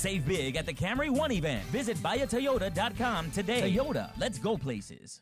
Save big at the Camry One event. Visit buyatoyota.com today. Toyota, let's go places.